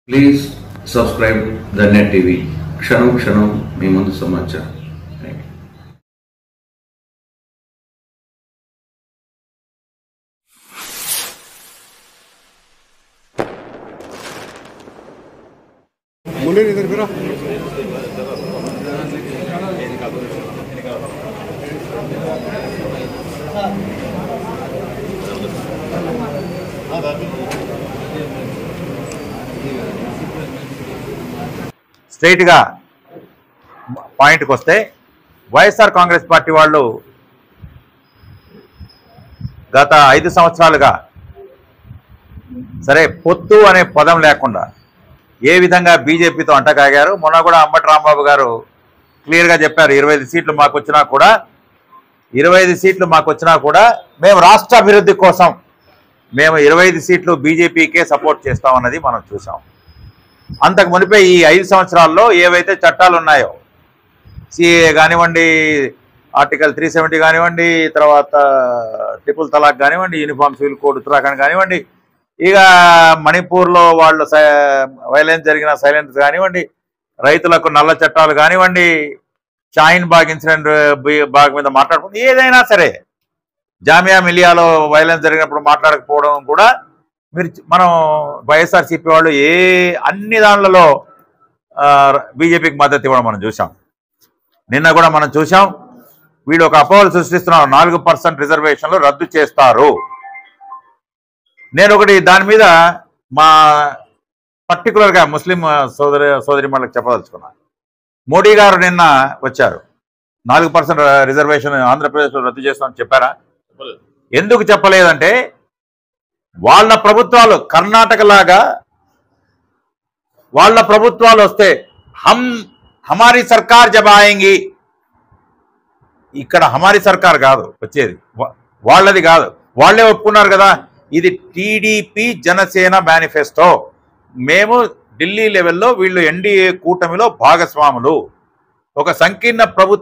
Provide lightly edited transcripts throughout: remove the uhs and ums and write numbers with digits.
Please subscribe the Net TV. క్షణం క్షణం మీ ముందు సమాచారం. मुंडे इधर फिरा స్ట్రైట్ గా పాయింట్కి వస్తే వైఎస్ఆర్ కాంగ్రెస్ పార్టీ వాళ్ళు గత 5 సంవత్సరాలుగా సరే పొత్తు అనే పదం లేకుండా ఏ విధంగా బీజేపీతో అంటకాగారు. మొన్న కూడా అంబటి రాంబాబు గారు క్లియర్గా చెప్పారు, 25 సీట్లు మాకు వచ్చినా కూడా మేము రాష్ట్ర అభివృద్ధి కోసం మేము 25 సీట్లు బీజేపీకే సపోర్ట్ చేస్తామన్నది మనం చూసాం. అంతకు మునిపే ఈ 5 సంవత్సరాల్లో ఏవైతే చట్టాలు ఉన్నాయో, సిఏఏ కానివ్వండి, ఆర్టికల్ 370 కానివ్వండి, తర్వాత ట్రిపుల్ తలాక్ కానివ్వండి, యూనిఫామ్ సివిల్ కోడ్ ఉత్తరాఖండ్ కానివ్వండి, ఇక మణిపూర్లో వాళ్ళు వైలెన్స్ జరిగిన సైలెన్స్ కానివ్వండి, రైతులకు నల్ల చట్టాలు కానివ్వండి, షాహీన్ బాగ్ ఇన్సిడెంట్ బాగ్ మీద మాట్లాడుకుంటే ఏదైనా సరే, జామియా మిలియాలో వైలెన్స్ జరిగినప్పుడు మాట్లాడకపోవడం కూడా మనం వైఎస్ఆర్సీపీ వాళ్ళు అన్ని దానిలలో బీజేపీకి మద్దతు ఇవ్వడం మనం చూసాం. నిన్న కూడా మనం చూసాం, వీళ్ళు ఒక అపోహలు సృష్టిస్తున్నారు, 4% రిజర్వేషన్లు రద్దు చేస్తారు. నేను ఒకటి దాని మీద మా పర్టికులర్గా ముస్లిం సోదరిమణులకు చెప్పదలుచుకున్నాను. మోడీ గారు నిన్న వచ్చారు, 4% రిజర్వేషన్ ఆంధ్రప్రదేశ్లో రద్దు చేస్తామని చెప్పారా? ఎందుకు చెప్పలేదంటే, వాళ్ళ ప్రభుత్వాలు కర్ణాటక లాగా వాళ్ళ ప్రభుత్వాలు వస్తే హమారీ సర్కార్ జబ్ ఆయేంగి, ఇక్కడ హమారీ సర్కార్ కాదు వచ్చేది, వాళ్ళది కాదు. వాళ్ళే ఒప్పుకున్నారు కదా, ఇది టీడీపీ జనసేన మేనిఫెస్టో, మేము ఢిల్లీ లెవెల్లో వీళ్ళు ఎన్డీఏ కూటమిలో భాగస్వాములు, ఒక సంకీర్ణ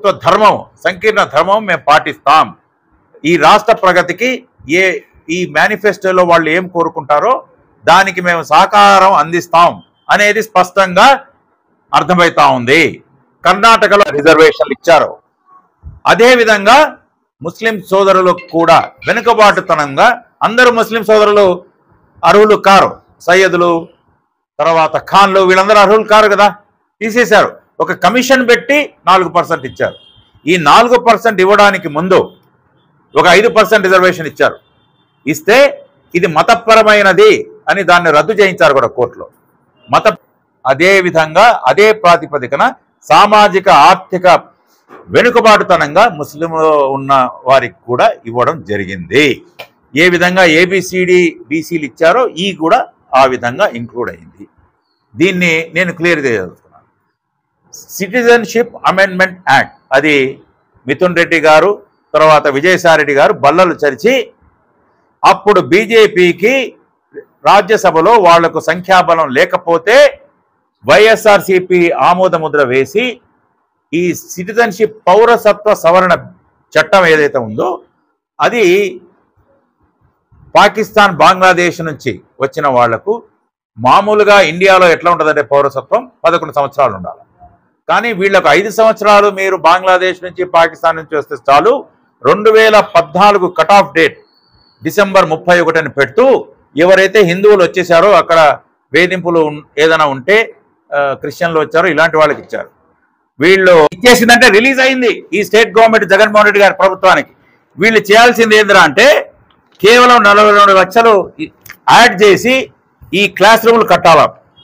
ధర్మం మేము పాటిస్తాం, ఈ రాష్ట్ర ప్రగతికి ఈ మేనిఫెస్టోలో వాళ్ళు ఏం కోరుకుంటారో దానికి మేము సహకారం అందిస్తాం అనేది స్పష్టంగా అర్థమవుతా ఉంది. కర్ణాటకలో రిజర్వేషన్లు ఇచ్చారు, అదేవిధంగా ముస్లిం సోదరులకు కూడా వెనుకబాటుతనంగా, అందరూ ముస్లిం సోదరులు అర్హులు కారు, సయ్యదులు తర్వాత ఖాన్లు వీళ్ళందరూ అర్హులు కారు కదా, తీసేశారు. ఒక కమిషన్ పెట్టి 4% ఇచ్చారు. ఈ 4% ఇవ్వడానికి ముందు ఒక 5% రిజర్వేషన్ ఇచ్చారు. ఇస్తే ఇది మతపరమైనది అని దాన్ని రద్దు చేయించారు కూడా కోర్టులో. అదే విధంగా అదే ప్రాతిపదికన సామాజిక ఆర్థిక వెనుకబాటుతనంగా ముస్లింలో ఉన్న వారికి కూడా ఇవ్వడం జరిగింది. ఏ విధంగా ఏబిసిడి బీసీలు ఇచ్చారో ఈ కూడా ఆ విధంగా ఇంక్లూడ్ అయింది. దీన్ని నేను క్లియర్ చేయదలుచుకున్నాను. సిటిజన్షిప్ అమెండ్మెంట్ యాక్ట్, అది మిథున్ రెడ్డి గారు తర్వాత విజయసాయిరెడ్డి గారు బల్లలు చరిచి, అప్పుడు బీజేపీకి రాజ్యసభలో వాళ్లకు సంఖ్యాబలం లేకపోతే వైఎస్ఆర్సీపీ ఆమోద ముద్ర వేసి ఈ సిటిజన్షిప్ పౌరసత్వ సవరణ చట్టం ఏదైతే ఉందో అది పాకిస్తాన్ బంగ్లాదేశ్ నుంచి వచ్చిన వాళ్లకు మామూలుగా ఇండియాలో ఎట్లా ఉంటుందంటే పౌరసత్వం 11 సంవత్సరాలు ఉండాలి. కానీ వీళ్ళకు 5 సంవత్సరాలు మీరు బంగ్లాదేశ్ నుంచి పాకిస్తాన్ నుంచి వస్తే చాలు, 2014 కట్ ఆఫ్ డేట్ డిసెంబర్ 31 అని పెడుతూ ఎవరైతే హిందువులు వచ్చేసారో అక్కడ వేధింపులు ఏదైనా ఉంటే క్రిస్టియన్లు వచ్చారో ఇలాంటి వాళ్ళకి ఇచ్చారు. వీళ్ళు ఇచ్చేసిందంటే రిలీజ్ అయింది ఈ స్టేట్ గవర్నమెంట్ జగన్మోహన్ రెడ్డి గారి ప్రభుత్వానికి. వీళ్ళు చేయాల్సింది ఏందిరా అంటే కేవలం 42 లక్షలు యాడ్ చేసి ఈ క్లాస్ రూమ్లు కట్టాల,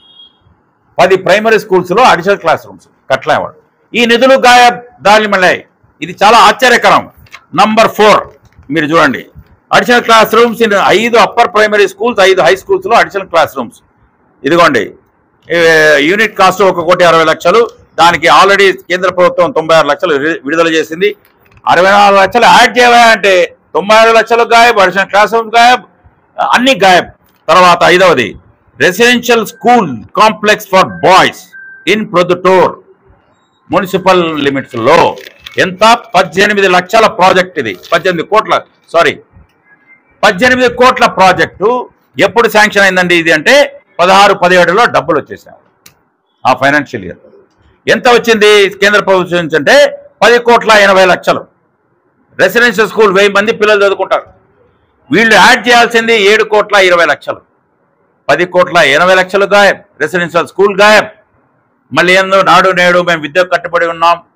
10 ప్రైమరీ స్కూల్స్లో అడిషనల్ క్లాస్ రూమ్స్ కట్టలేవాడు. ఈ నిధులు దాలిమలై, ఇది చాలా ఆశ్చర్యకరం. నంబర్ 4 మీరు చూడండి, additional class rooms 5 upper primary schools, 5 high స్కూల్స్లో అడిషనల్ క్లాస్ రూమ్స్. ఇదిగోండి, యూనిట్ కాస్ట్ 1,60,00,000 లక్షలు. దానికి ఆల్రెడీ కేంద్ర ప్రభుత్వం 96 లక్షలు విడుదల చేసింది. 64 లక్షలు యాడ్ చేయాలంటే 96 లక్షలు గాయబ్, అడిషనల్ క్లాస్ రూమ్స్ గాయబ్, అన్ని గాయబ్. తర్వాత 5వది residential school complex for boys in Proddatur municipal limits లో ఎంత 18 లక్షల ప్రాజెక్ట్. ఇది 18 కోట్ల ప్రాజెక్టు ఎప్పుడు శాంక్షన్ అయిందండి? ఇది అంటే 16-17లో డబ్బులు వచ్చేసాయి ఆ ఫైనాన్షియల్ ఇయర్. ఎంత వచ్చింది కేంద్ర ప్రభుత్వం నుంచి అంటే 10,80,00,000. రెసిడెన్షియల్ స్కూల్ 1000 మంది పిల్లలు చదువుకుంటారు. వీళ్ళు యాడ్ చేయాల్సింది 7,20,00,000. 10,80,00,000 గాయబ్. Residential school గాయబ్. మళ్ళీ ఏందో నాడు నేడు మేము విద్యకు కట్టుబడి ఉన్నాం,